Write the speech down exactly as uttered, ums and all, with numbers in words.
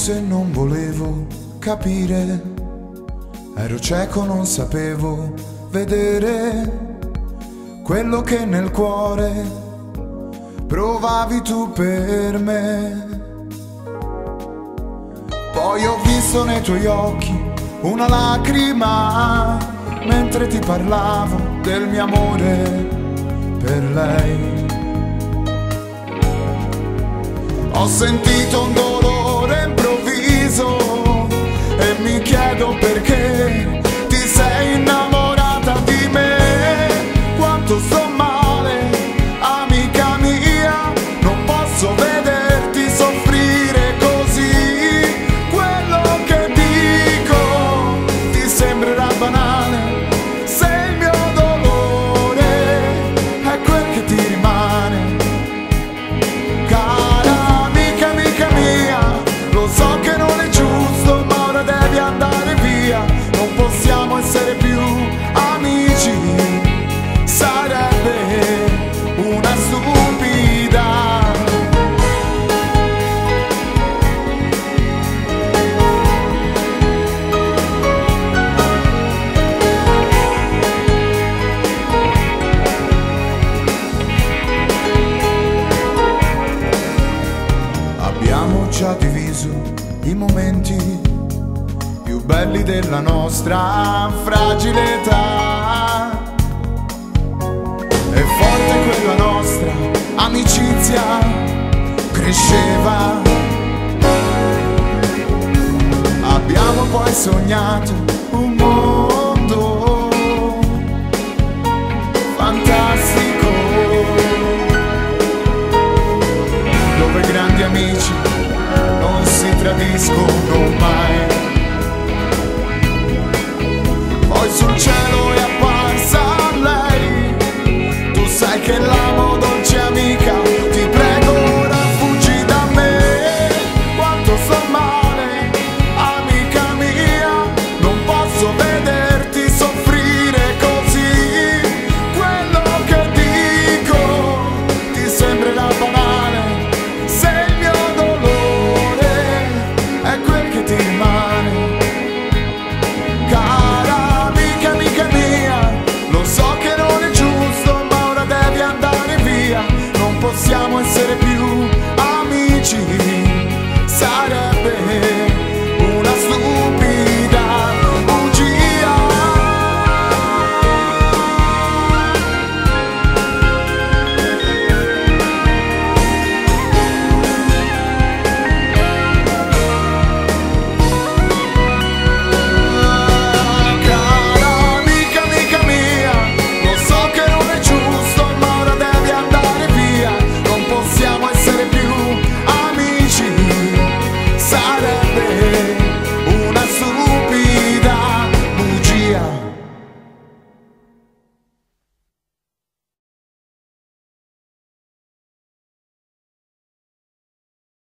forse non volevo capire, ero cieco, non sapevo vedere quello che nel cuore provavi tu per me. Poi ho visto nei tuoi occhi una lacrima mentre ti parlavo del mio amore per lei. Ho sentito un dolore improvviso e mi chiedo perché ti sei innamorata di me. Quanto sto male, amica mia, non posso vederti soffrire così. Quello che dico ti sembrerà banale, se il mio dolore è quel che ti rimane. Lo so che non è giusto, ma ora devi andare via. Non possiamo essere più amici, sarebbe una stupida. Abbiamo già diviso i momenti più belli della nostra fragile età. E forte quella nostra amicizia cresceva. Abbiamo poi sognato un mondo fantastico, dove grandi amici non si tradiscono mai. Poi sul cielo